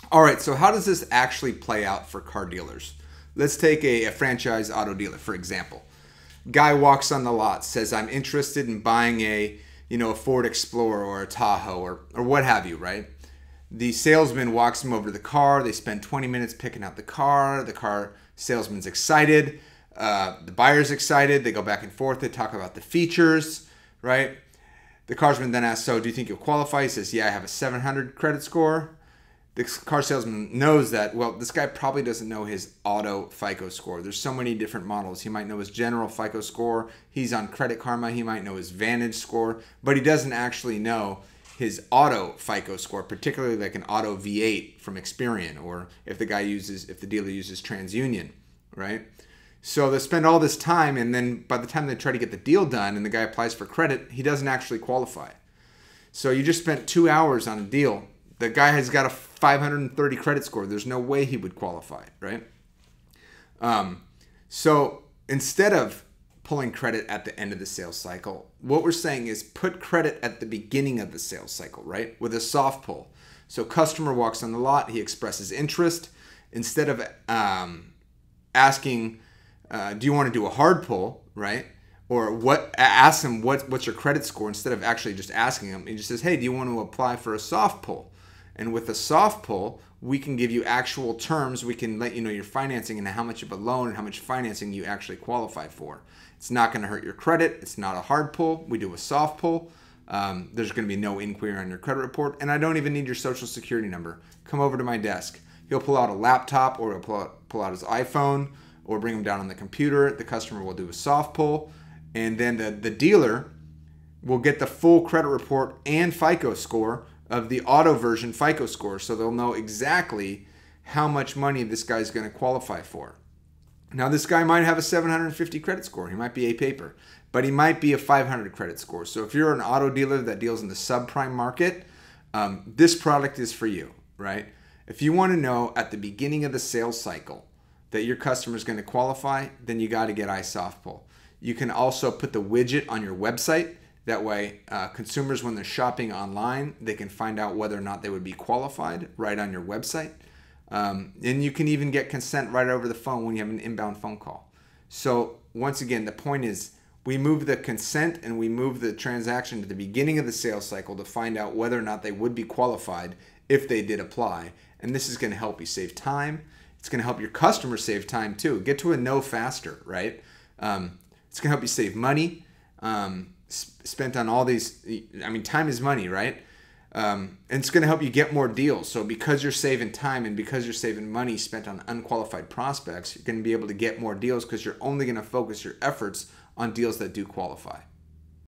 All right, so how does this actually play out for car dealers? Let's take a franchise auto dealer, for example. Guy walks on the lot, says, I'm interested in buying a Ford Explorer or a Tahoe or what have you, right? The salesman walks him over to the car. They spend 20 minutes picking out the car. The car salesman's excited. The buyer's excited. They go back and forth. They talk about the features, right? The carsman then asks, so do you think you'll qualify? He says, yeah, I have a 700 credit score. The car salesman knows that, well, this guy probably doesn't know his auto FICO score. There's so many different models. He might know his general FICO score. He's on Credit Karma. He might know his Vantage score, but he doesn't actually know his auto FICO score, particularly like an auto V8 from Experian, or if the dealer uses TransUnion, right? So they spend all this time, and then by the time they try to get the deal done and the guy applies for credit, he doesn't actually qualify. So you just spent 2 hours on a deal. The guy has got a 530 credit score. There's no way he would qualify, right? So instead of pulling credit at the end of the sales cycle, what we're saying is put credit at the beginning of the sales cycle, right? With a soft pull. So customer walks on the lot, he expresses interest. Instead of asking, do you want to do a hard pull, right? Or ask him what's your credit score, instead of actually just asking him. He just says, hey, do you want to apply for a soft pull? And with a soft pull, we can give you actual terms. We can let you know your financing and how much of a loan and how much financing you actually qualify for. It's not going to hurt your credit. It's not a hard pull. We do a soft pull. There's going to be no inquiry on your credit report. And I don't even need your social security number. Come over to my desk. He'll pull out a laptop, or he'll pull out his iPhone, or bring him down on the computer. The customer will do a soft pull. And then the dealer will get the full credit report and FICO score of the auto version FICO score, so they'll know exactly how much money this guy's going to qualify for. Now, this guy might have a 750 credit score. He might be a paper, but he might be a 500 credit score. So if you're an auto dealer that deals in the subprime market, this product is for you, right? If you want to know at the beginning of the sales cycle that your customer is going to qualify, then you got to get iSoftpull. You can also put the widget on your website. That way, consumers, when they're shopping online, they can find out whether or not they would be qualified right on your website. And you can even get consent right over the phone when you have an inbound phone call. So once again, the point is we move the consent and we move the transaction to the beginning of the sales cycle to find out whether or not they would be qualified if they did apply. And this is going to help you save time. It's going to help your customer save time too. Get to a no faster, right? It's going to help you save money. Spent on all these, time is money, right? And it's going to help you get more deals. So because you're saving time and because you're saving money spent on unqualified prospects, you're going to be able to get more deals because you're only going to focus your efforts on deals that do qualify.